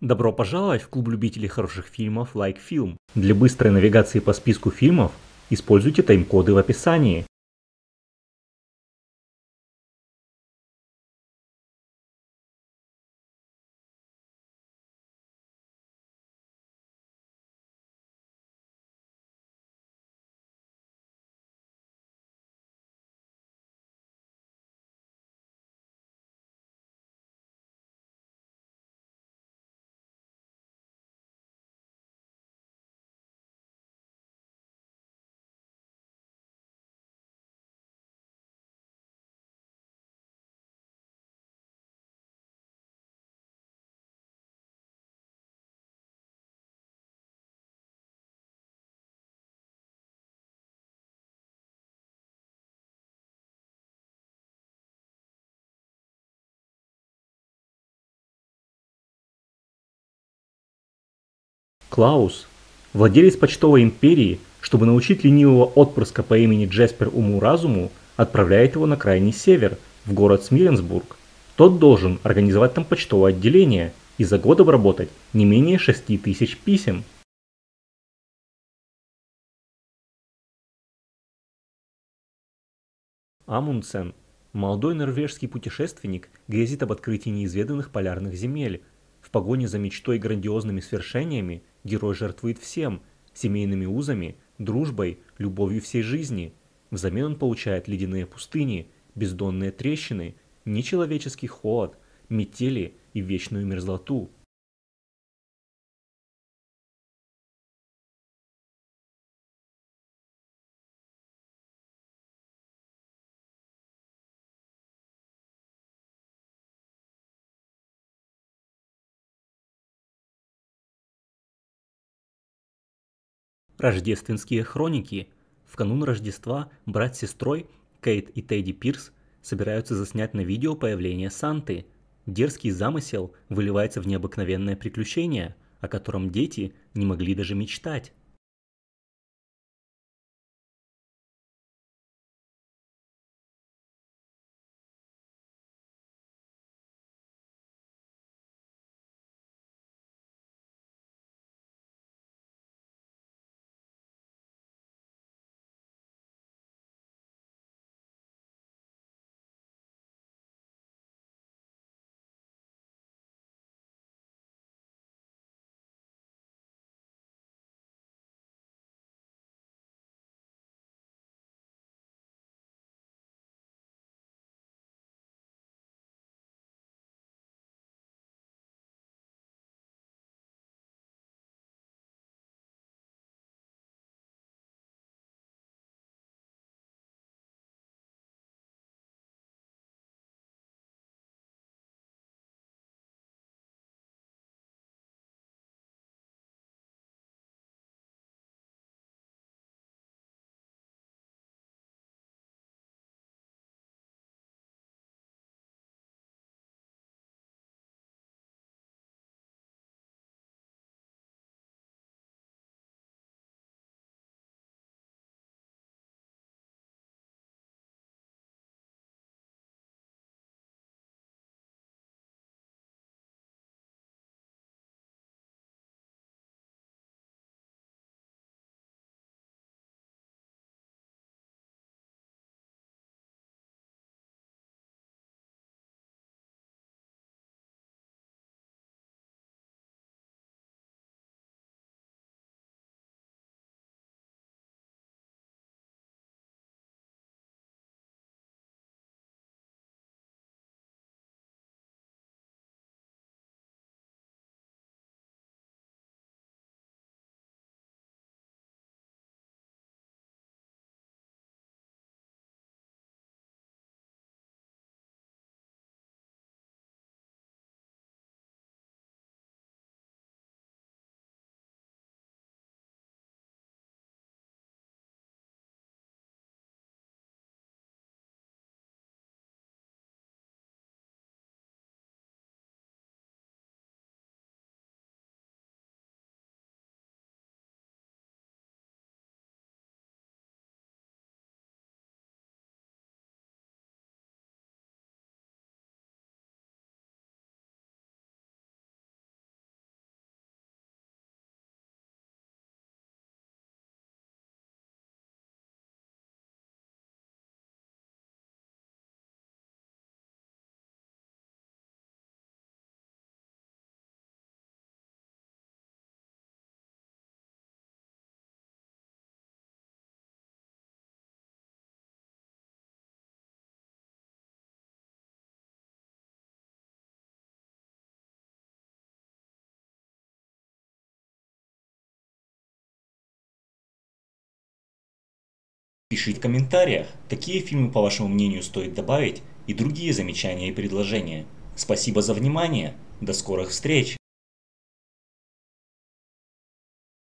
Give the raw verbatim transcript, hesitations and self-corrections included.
Добро пожаловать в клуб любителей хороших фильмов Like Film. Для быстрой навигации по списку фильмов используйте тайм-коды в описании. Клаус, владелец почтовой империи, чтобы научить ленивого отпрыска по имени Джеспер уму-разуму, отправляет его на крайний север, в город Смиренсбург. Тот должен организовать там почтовое отделение и за год обработать не менее шести тысяч писем. Амундсен, молодой норвежский путешественник, грезит об открытии неизведанных полярных земель. В погоне за мечтой и грандиозными свершениями герой жертвует всем – семейными узами, дружбой, любовью всей жизни. Взамен он получает ледяные пустыни, бездонные трещины, нечеловеческий холод, метели и вечную мерзлоту. Рождественские хроники. В канун Рождества брат с сестрой, Кейт и Тедди Пирс, собираются заснять на видео появление Санты. Дерзкий замысел выливается в необыкновенное приключение, о котором дети не могли даже мечтать. Пишите в комментариях, какие фильмы, по вашему мнению, стоит добавить, и другие замечания и предложения. Спасибо за внимание, до скорых встреч!